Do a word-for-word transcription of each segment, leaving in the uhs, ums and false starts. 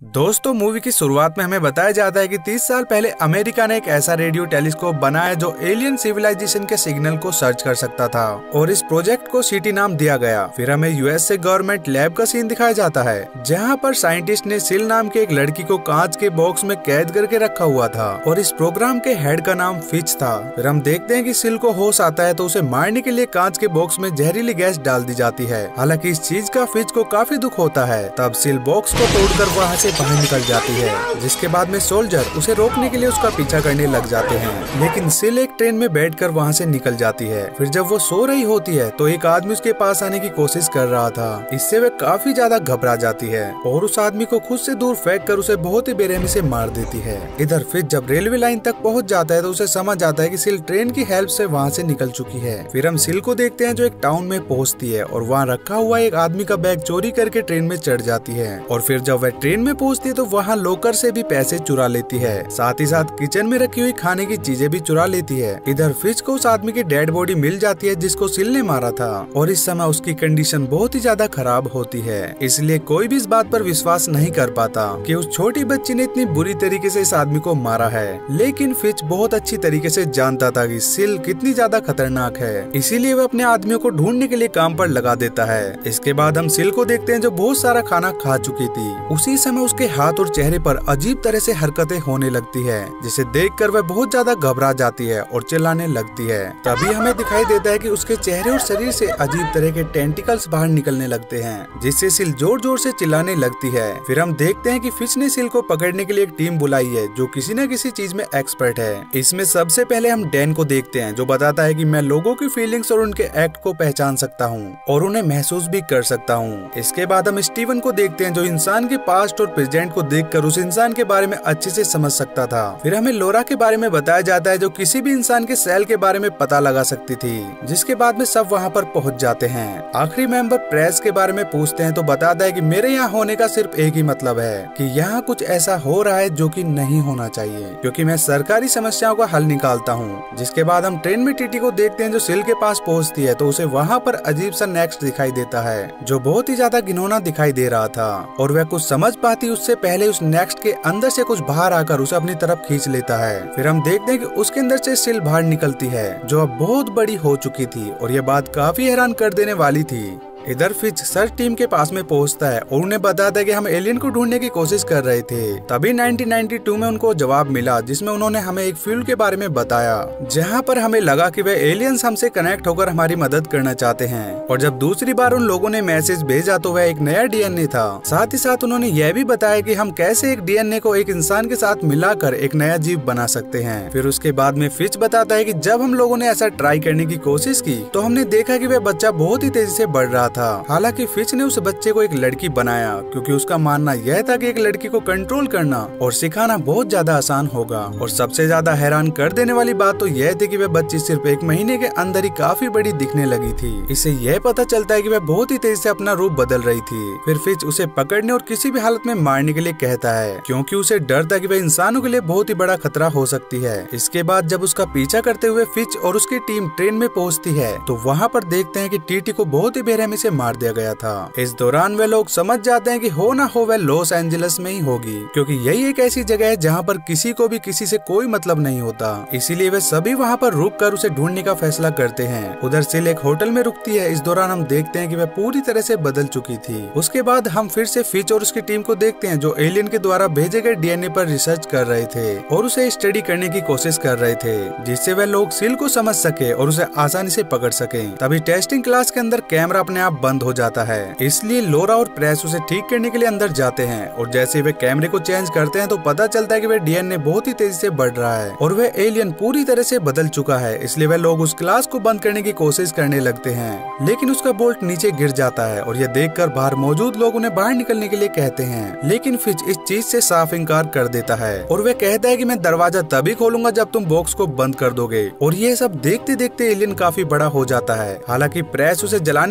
दोस्तों मूवी की शुरुआत में हमें बताया जाता है कि तीस साल पहले अमेरिका ने एक ऐसा रेडियो टेलीस्कोप बनाया जो एलियन सिविलाइजेशन के सिग्नल को सर्च कर सकता था और इस प्रोजेक्ट को सिटी नाम दिया गया। फिर हमें यूएस से गवर्नमेंट लैब का सीन दिखाया जाता है जहां पर साइंटिस्ट ने सिल नाम के एक लड़की को कांच के बॉक्स में कैद करके रखा हुआ था और इस प्रोग्राम के हेड का नाम फिच था। फिर हम देखते हैं कि सिल को होश आता है तो उसे मारने के लिए कांच के बॉक्स में जहरीली गैस डाल दी जाती है। हालांकि इस चीज का फिच को काफी दुख होता है। तब सिल बॉक्स को तोड़कर वहाँ से बाहर निकल जाती है, जिसके बाद में सोल्जर उसे रोकने के लिए उसका पीछा करने लग जाते हैं। लेकिन सिल एक ट्रेन में बैठकर वहाँ से निकल जाती है। फिर जब वो सो रही होती है तो एक आदमी उसके पास आने की कोशिश कर रहा था। इससे वे काफी ज्यादा घबरा जाती है और उस आदमी को खुद से दूर फेंक कर उसे बहुत ही बेरहमी से मार देती है। इधर फिर जब रेलवे लाइन तक पहुँच जाता है तो उसे समझ आता है कि सिल ट्रेन की हेल्प से वहाँ से निकल चुकी है। फिर हम सिल को देखते हैं जो एक टाउन में पहुँचती है और वहाँ रखा हुआ एक आदमी का बैग चोरी करके ट्रेन में चढ़ जाती है। और फिर जब वह ट्रेन में पहुँचती है तो वहाँ लोकर से भी पैसे चुरा लेती है, साथ ही साथ किचन में रखी हुई खाने की चीजें भी चुरा लेती है। इधर फिच को उस आदमी की डेड बॉडी मिल जाती है जिसको सिल ने मारा था और इस समय उसकी कंडीशन बहुत ही ज्यादा खराब होती है। इसलिए कोई भी इस बात पर विश्वास नहीं कर पाता कि उस छोटी बच्ची ने इतनी बुरी तरीके से इस आदमी को मारा है। लेकिन फिच बहुत अच्छी तरीके से जानता था कि सिल कितनी ज्यादा खतरनाक है, इसीलिए वह अपने आदमियों को ढूंढने के लिए काम पर लगा देता है। इसके बाद हम सिल को देखते हैं जो बहुत सारा खाना खा चुकी थी। उसी समय उसके हाथ और चेहरे पर अजीब तरह से हरकतें होने लगती है, जिसे देखकर वह बहुत ज्यादा घबरा जाती है और चिल्लाने लगती है। तभी हमें दिखाई देता है कि उसके चेहरे और शरीर से अजीब तरह के टेंटिकल्स बाहर निकलने लगते हैं, जिससे सिल जोर जोर से चिल्लाने लगती है। फिर हम देखते हैं कि फिच ने सिल को पकड़ने के लिए एक टीम बुलाई है जो किसी न किसी चीज में एक्सपर्ट है। इसमें सबसे पहले हम डैन को देखते हैं जो बताता है कि मैं लोगों की फीलिंग्स और उनके एक्ट को पहचान सकता हूँ और उन्हें महसूस भी कर सकता हूँ। इसके बाद हम स्टीवन को देखते हैं जो इंसान के पास्ट और प्रेजेंट को देखकर उस इंसान के बारे में अच्छे से समझ सकता था। फिर हमें लोरा के बारे में बताया जाता है जो किसी भी इंसान के सेल के बारे में पता लगा सकती थी, जिसके बाद में सब वहाँ पर पहुँच जाते हैं। आखिरी मेंबर प्रेस के बारे में पूछते हैं तो बताता है कि मेरे यहाँ होने का सिर्फ एक ही मतलब है कि यहाँ कुछ ऐसा हो रहा है जो कि नहीं होना चाहिए, क्योंकि मैं सरकारी समस्याओं का हल निकालता हूँ। जिसके बाद हम ट्रेन में टीटी को देखते हैं जो सिल के पास पहुँचती है तो उसे वहाँ पर अजीब सा नेक्स्ट दिखाई देता है जो बहुत ही ज्यादा घिनौना दिखाई दे रहा था और वह कुछ समझ पाती उससे पहले उस नेक्स्ट के अंदर से कुछ बाहर आकर उसे अपनी तरफ खींच लेता है। फिर हम देखते हैं कि उसके अंदर से सिल बाहर निकलती है जो अब बहुत बड़ी हो चुकी थी और यह बात काफी हैरान कर देने वाली थी। इधर फिच सर्च टीम के पास में पहुंचता है और उन्हें बताता है कि हम एलियन को ढूंढने की कोशिश कर रहे थे। तभी नाइनटीन नाइंटी टू में उनको जवाब मिला जिसमें उन्होंने हमें एक फ्यूल के बारे में बताया जहां पर हमें लगा कि वे एलियंस हमसे कनेक्ट होकर हमारी मदद करना चाहते हैं। और जब दूसरी बार उन लोगों ने मैसेज भेजा तो वह एक नया डीएनए था। साथ ही साथ उन्होंने यह भी बताया कि हम कैसे एक डीएनए को एक इंसान के साथ मिलाकर एक नया जीव बना सकते हैं। फिर उसके बाद में फिच बताता है कि जब हम लोगों ने ऐसा ट्राई करने की कोशिश की तो हमने देखा कि वह बच्चा बहुत ही तेजी से बढ़ रहा था। हालांकि फिच ने उस बच्चे को एक लड़की बनाया क्योंकि उसका मानना यह था कि एक लड़की को कंट्रोल करना और सिखाना बहुत ज्यादा आसान होगा। और सबसे ज्यादा हैरान कर देने वाली बात तो यह थी कि वह बच्ची सिर्फ एक महीने के अंदर ही काफी बड़ी दिखने लगी थी। इससे यह पता चलता है कि वह बहुत ही तेजी से अपना रूप बदल रही थी। फिर फिच उसे पकड़ने और किसी भी हालत में मारने के लिए कहता है क्योंकि उसे डर था कि वह इंसानों के लिए बहुत ही बड़ा खतरा हो सकती है। इसके बाद जब उसका पीछा करते हुए फिच और उसकी टीम ट्रेन में पहुँचती है तो वहाँ पर देखते हैं कि टीटी को बहुत ही बेरहमी से मार दिया गया था। इस दौरान वे लोग समझ जाते हैं कि हो ना हो वह लॉस एंजलिस में ही होगी क्योंकि यही एक ऐसी जगह है जहाँ पर किसी को भी किसी से कोई मतलब नहीं होता। इसीलिए वे सभी वहाँ पर रुक कर उसे ढूंढने का फैसला करते हैं। उधर सिल एक होटल में रुकती है। इस दौरान हम देखते हैं कि वह पूरी तरह से बदल चुकी थी। उसके बाद हम फिर से फिच और उसकी टीम को देखते हैं जो एलियन के द्वारा भेजे गए डीएनए पर रिसर्च कर रहे थे और उसे स्टडी करने की कोशिश कर रहे थे जिससे वह लोग सिल को समझ सके और उसे आसानी से पकड़ सके। तभी टेस्टिंग क्लास के अंदर कैमरा अपने आप बंद हो जाता है, इसलिए लोरा और प्रेस उसे ठीक करने के लिए अंदर जाते हैं। और जैसे वे कैमरे को चेंज करते हैं तो पता चलता है कि वह डीएनए बहुत ही तेजी से बढ़ रहा है और वह एलियन पूरी तरह से बदल चुका है। इसलिए वे लोग उस क्लास को बंद करने की कोशिश करने लगते हैं, लेकिन उसका बोल्ट नीचे गिर जाता है और यह देखकर बाहर मौजूद लोग उन्हें बाहर निकलने के लिए कहते हैं। लेकिन फिच इस चीज से साफ इनकार कर देता है और वह कहता है कि मैं दरवाजा तभी खोलूंगा जब तुम बॉक्स को बंद कर दोगे। और ये सब देखते देखते एलियन काफी बड़ा हो जाता है। हालांकि प्रेस उसे जलाने की कोशिश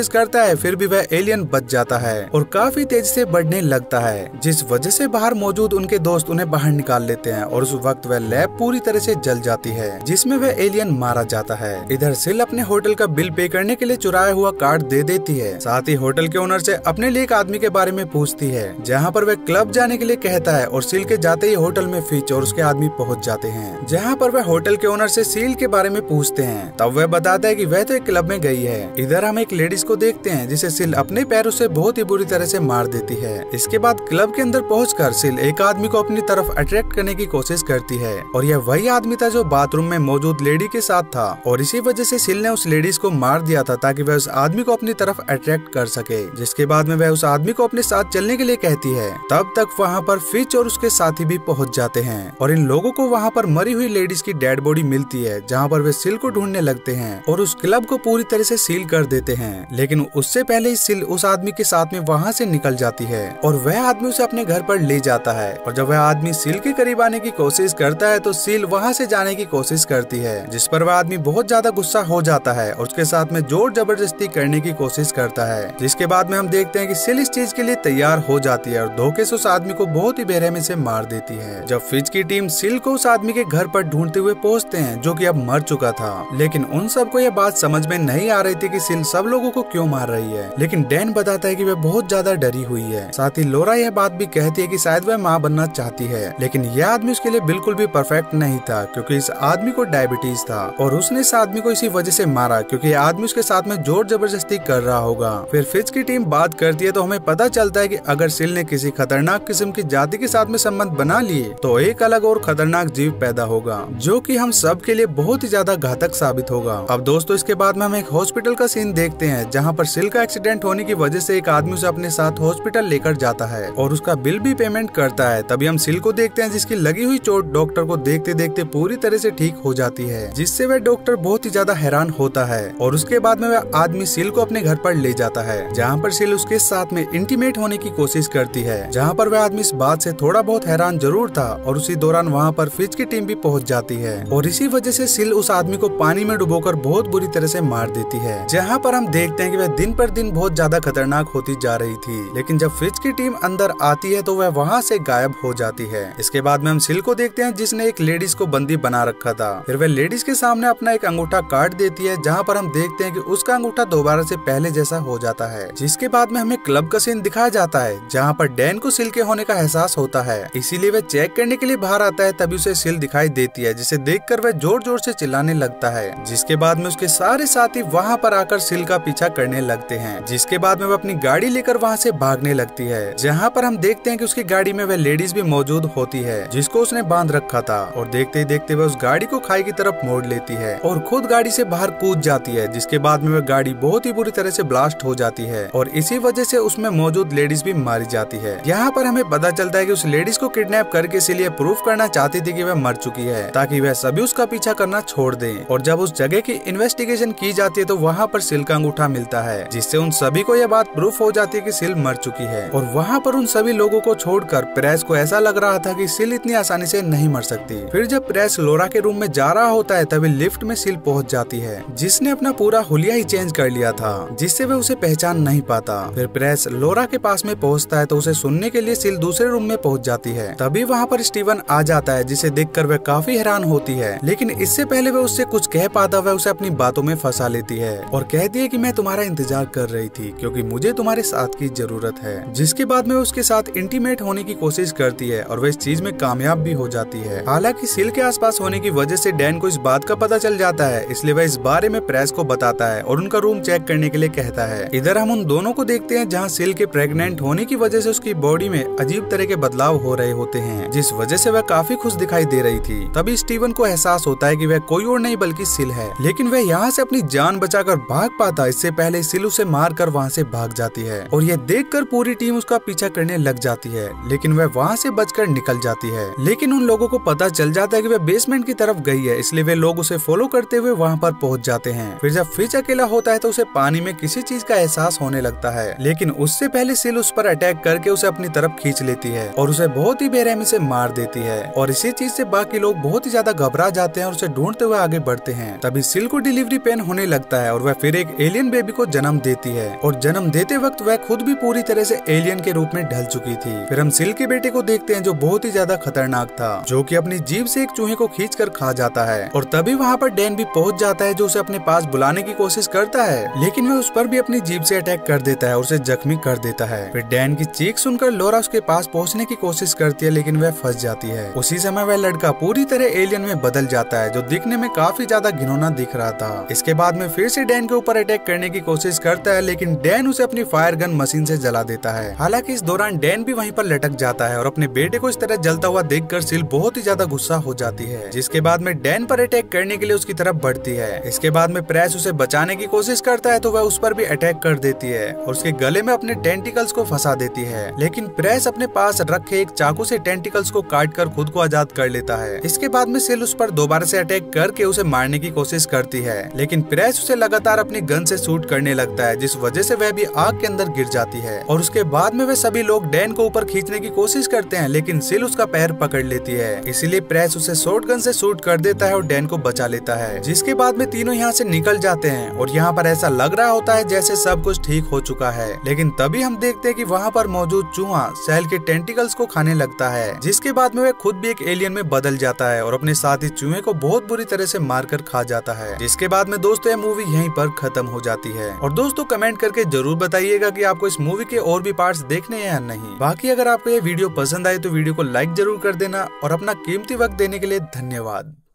कोशिश करता है फिर भी वह एलियन बच जाता है और काफी तेजी से बढ़ने लगता है, जिस वजह से बाहर मौजूद उनके दोस्त उन्हें बाहर निकाल लेते हैं और उस वक्त वह लैब पूरी तरह से जल जाती है जिसमें वह एलियन मारा जाता है। इधर सिल अपने होटल का बिल पे करने के लिए चुराया हुआ कार्ड दे देती है। साथ ही होटल के ओनर से अपने लिए एक आदमी के बारे में पूछती है जहाँ पर वह क्लब जाने के लिए कहता है और सील के जाते ही होटल में फिच और उसके आदमी पहुँच जाते हैं, जहाँ पर वह होटल के ओनर से सील के बारे में पूछते हैं। तब वह बताता है कि वह तो एक क्लब में गई है। इधर हम एक लेडीज को देखते हैं जिसे सिल अपने पैरों से बहुत ही बुरी तरह से मार देती है। इसके बाद क्लब के अंदर पहुंचकर सिल एक आदमी को अपनी तरफ अट्रैक्ट करने की कोशिश करती है और यह वही आदमी था जो बाथरूम में मौजूद लेडी के साथ था और इसी वजह से सिल ने उस लेडीज को मार दिया था ताकि वह उस आदमी को अपनी तरफ अट्रैक्ट कर सके। जिसके बाद में वह उस आदमी को अपने साथ चलने के लिए कहती है। तब तक वहाँ पर फिच और उसके साथी भी पहुँच जाते हैं और इन लोगों को वहाँ पर मरी हुई लेडीज की डेड बॉडी मिलती है, जहाँ पर वे सिल को ढूंढने लगते हैं और उस क्लब को पूरी तरह से सील कर देते हैं। लेकिन उससे पहले ही सिल उस आदमी के साथ में वहाँ से निकल जाती है और वह आदमी उसे अपने घर पर ले जाता है और जब वह आदमी सील के करीब आने की कोशिश करता है तो सील वहाँ से जाने की कोशिश करती है, जिस पर वह आदमी बहुत ज्यादा गुस्सा हो जाता है और उसके साथ में जोर जबरदस्ती करने की कोशिश करता है। जिसके बाद में हम देखते हैं कि सिल इस चीज के लिए तैयार हो जाती है और धोखे से उस आदमी को बहुत ही बेरहमी से मार देती है। जब फिच की टीम सिल को उस आदमी के घर पर ढूंढते हुए पहुँचते हैं जो की अब मर चुका था, लेकिन उन सबको यह बात समझ में नहीं आ रही थी कि सिल सब लोगों को क्यों मार रही है। लेकिन डैन बताता है कि वह बहुत ज्यादा डरी हुई है। साथ ही लोरा यह बात भी कहती है कि शायद वह माँ बनना चाहती है, लेकिन यह आदमी उसके लिए बिल्कुल भी परफेक्ट नहीं था क्योंकि इस आदमी को डायबिटीज था और उसने इस आदमी को इसी वजह से मारा क्योंकि यह आदमी उसके साथ में जोर जबरदस्ती कर रहा होगा। फिर फिच की टीम बात करती है तो हमें पता चलता है कि अगर सिल ने किसी खतरनाक किस्म की जाति के साथ में संबंध बना लिए तो एक अलग और खतरनाक जीव पैदा होगा जो कि हम सब के लिए बहुत ही ज्यादा घातक साबित होगा। अब दोस्तों इसके बाद में हम एक हॉस्पिटल का सीन देखते हैं जहाँ पर सिल का एक्सीडेंट होने की वजह से एक आदमी उसे अपने साथ हॉस्पिटल लेकर जाता है और उसका बिल भी पेमेंट करता है। तभी हम सिल को देखते हैं जिसकी लगी हुई चोट डॉक्टर को देखते देखते पूरी तरह से ठीक हो जाती है, जिससे वह डॉक्टर बहुत ही ज्यादा हैरान होता है और उसके बाद में वह आदमी सिल को अपने घर पर ले जाता है जहाँ पर सिल उसके साथ में इंटीमेट होने की कोशिश करती है, जहाँ पर वह आदमी इस बात से थोड़ा बहुत हैरान जरूर था और उसी दौरान वहाँ पर फिच की टीम भी पहुँच जाती है और इसी वजह से सिल उस आदमी को पानी में डुबोकर बहुत बुरी तरह से मार देती है, जहाँ पर हम देखते हैं कि वह दिन पर दिन बहुत ज्यादा खतरनाक होती जा रही थी। लेकिन जब फिच की टीम अंदर आती है तो वह वहाँ से गायब हो जाती है। इसके बाद में हम सिल को देखते हैं जिसने एक लेडीज को बंदी बना रखा था। फिर वह लेडीज के सामने अपना एक अंगूठा काट देती है जहाँ पर हम देखते हैं कि उसका अंगूठा दोबारा से पहले जैसा हो जाता है। जिसके बाद में हमें क्लब का सीन दिखाया जाता है जहाँ पर डैन को सिल के होने का एहसास होता है, इसीलिए वह चेक करने के लिए बाहर आता है। तभी उसे सिल दिखाई देती है जिसे देखकर वह जोर जोर से चिल्लाने लगता है, जिसके बाद में उसके सारे साथी वहाँ पर आकर सिल का पीछा करने लगते हैं। जिसके बाद में वह अपनी गाड़ी लेकर वहाँ से भागने लगती है, जहाँ पर हम देखते हैं कि उसकी गाड़ी में वह लेडीज भी मौजूद होती है जिसको उसने बांध रखा था और देखते ही देखते वह उस गाड़ी को खाई की तरफ मोड़ लेती है और खुद गाड़ी से बाहर कूद जाती है। जिसके बाद में वह गाड़ी बहुत ही बुरी तरह से ब्लास्ट हो जाती है और इसी वजह से उसमें मौजूद लेडीज भी मारी जाती है। यहाँ पर हमें पता चलता है कि उस लेडीज को किडनैप करके इसलिए प्रूफ करना चाहती थी कि वह मर चुकी है ताकि वह सभी उसका पीछा करना छोड़ दें। और जब उस जगह की इन्वेस्टिगेशन की जाती है तो वहाँ पर सिल का अंगूठा मिलता है, जिससे उन सभी को यह बात प्रूफ हो जाती है कि सिल मर चुकी है। और वहाँ पर उन सभी लोगों को छोड़कर प्रेस को ऐसा लग रहा था कि सिल इतनी आसानी से नहीं मर सकती। फिर जब प्रेस लोरा के रूम में जा रहा होता है तभी लिफ्ट में सिल पहुँच जाती है, जिसने अपना पूरा हुलिया ही चेंज कर लिया था, जिससे वह उसे पहचान नहीं पाता। फिर प्रेस लोरा के पास में पहुँचता है तो उसे सुनने के लिए सिल दूसरे रूम में पहुँच जाती है। तभी वहाँ पर स्टीवन आ जाता है जिसे देखकर वह काफी हैरान होती है, लेकिन इससे पहले वह उससे कुछ कह पाता वह उसे अपनी बातों में फंसा लेती है और कहती है कि मैं तुम्हारा इंतजार कर रही थी क्योंकि मुझे तुम्हारे साथ की जरूरत है। जिसके बाद में उसके साथ इंटीमेट होने की कोशिश करती है और वह इस चीज में कामयाब भी हो जाती है। हालांकि सिल के आसपास होने की वजह से डैन को इस बात का पता चल जाता है, इसलिए वह इस बारे में प्रेस को बताता है और उनका रूम चेक करने के लिए कहता है। इधर हम उन दोनों को देखते हैं जहाँ सिल के प्रेग्नेंट होने की वजह से उसकी बॉडी में अजीब तरह के बदलाव हो रहे होते हैं, जिस वजह से वह काफी खुश दिखाई दे रही थी। तभी स्टीवन को एहसास होता है कि वह कोई और नहीं बल्कि सिल है, लेकिन वह यहाँ से अपनी जान बचाकर भाग पाता इससे पहले सिल उसे मार कर वहाँ से भाग जाती है और यह देखकर पूरी टीम उसका पीछा करने लग जाती है, लेकिन वह वहाँ से बचकर निकल जाती है। लेकिन उन लोगों को पता चल जाता है कि वह बेसमेंट की तरफ गई है, इसलिए वे लोग उसे फॉलो करते हुए वहाँ पर पहुँच जाते हैं। फिर जब फिच अकेला होता है तो उसे पानी में किसी चीज का एहसास होने लगता है, लेकिन उससे पहले सिल उस पर अटैक करके उसे अपनी तरफ खींच लेती है और उसे बहुत ही बेरहमी से मार देती है और इसी चीज से बाकी लोग बहुत ही ज्यादा घबरा जाते हैं और उसे ढूंढते हुए आगे बढ़ते हैं। तभी सिल को डिलीवरी पेन होने लगता है और वह फिर एक एलियन बेबी बेबी को जन्म देती है और जन्म देते वक्त वह खुद भी पूरी तरह से एलियन के रूप में ढल चुकी थी। फिर हम सिल के बेटे को देखते हैं जो बहुत ही ज्यादा खतरनाक था, जो कि अपनी जीभ से एक चूहे को खींच कर खा जाता है। और तभी वहाँ पर डैन भी पहुँच जाता है जो उसे अपने पास बुलाने की कोशिश करता है, लेकिन वह उस पर भी अपनी जीभ से अटैक कर देता है और उसे जख्मी कर देता है। फिर डैन की चीख सुनकर लोरा उसके पास पहुँचने की कोशिश करती है, लेकिन वह फंस जाती है। उसी समय वह लड़का पूरी तरह एलियन में बदल जाता है, जो दिखने में काफी ज्यादा घिनौना दिख रहा था। इसके बाद में फिर से डैन के ऊपर अटैक करने की कोशिश करता है, लेकिन डैन उसे अपनी फायर गन मशीन से जला देता है। हालांकि इस दौरान डैन भी वहीं पर लटक जाता है और अपने बेटे को इस तरह जलता हुआ देखकर सिल बहुत ही ज्यादा गुस्सा हो जाती है, जिसके बाद में डैन पर अटैक करने के लिए उसकी तरफ बढ़ती है। इसके बाद में प्रेस उसे बचाने की कोशिश करता है तो वह उस पर भी अटैक कर देती है और उसके गले में अपने टेंटिकल्स को फंसा देती है, लेकिन प्रेस अपने पास रखे एक चाकू से टेंटिकल्स को काट कर खुद को आजाद कर लेता है। इसके बाद में सिल उस पर दोबारा से अटैक करके उसे मारने की कोशिश करती है, लेकिन प्रेस उसे लगातार अपनी गन से शूट करने लगता है, जिस वजह से वह भी आग के अंदर गिर जाती है। और उसके बाद में वे सभी लोग डैन को ऊपर खींचने की कोशिश करते हैं, लेकिन सिल उसका पैर पकड़ लेती है, इसीलिए प्रेस उसे शॉर्ट गन से शूट कर देता है और डैन को बचा लेता है। जिसके बाद में तीनों यहाँ से निकल जाते हैं और यहाँ पर ऐसा लग रहा होता है जैसे सब कुछ ठीक हो चुका है, लेकिन तभी हम देखते हैं कि वहाँ पर मौजूद चूहा सेल के टेंटिकल्स को खाने लगता है, जिसके बाद में वह खुद भी एक एलियन में बदल जाता है और अपने साथी चूहे को बहुत बुरी तरह से मारकर खा जाता है। जिसके बाद में दोस्तों यह मूवी यहीं पर खत्म हो जाती है। और दोस्तों कमेंट करके जरूर बताइएगा कि आपको इस मूवी के और भी पार्ट्स देखने हैं या नहीं। बाकी अगर आपको ये वीडियो पसंद आए तो वीडियो को लाइक जरूर कर देना और अपना कीमती वक्त देने के लिए धन्यवाद।